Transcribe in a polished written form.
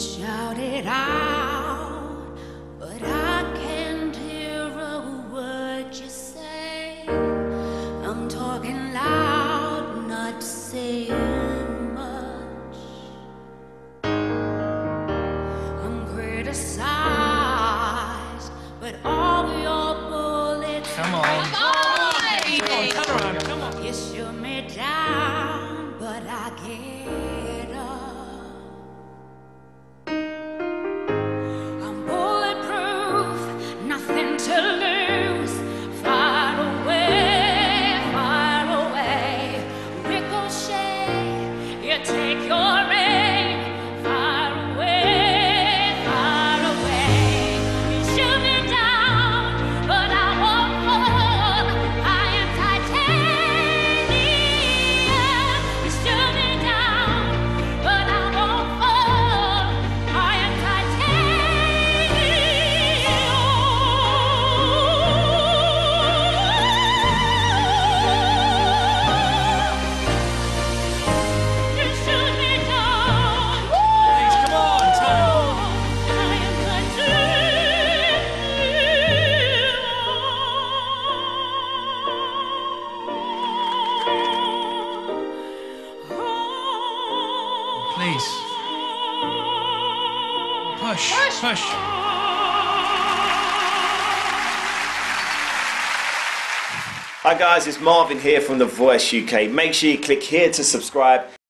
shout it out, but I can't hear a word you say. I'm talking loud, not saying much. I'm criticized, but all your bullets. Come on. Turn around, come on. You shoot me down, but I get up. I'm bulletproof, nothing to lose. Far away, ricochet. You take your aim. Far away. You shoot me down, but I won't fall. I am titanium. You shoot me down, but I won't fall. I am titanium. You shoot me down. Please, come on, Tony. I am titanium. Please. Push. Hi guys, it's Marvin here from The Voice UK. Make sure you click here to subscribe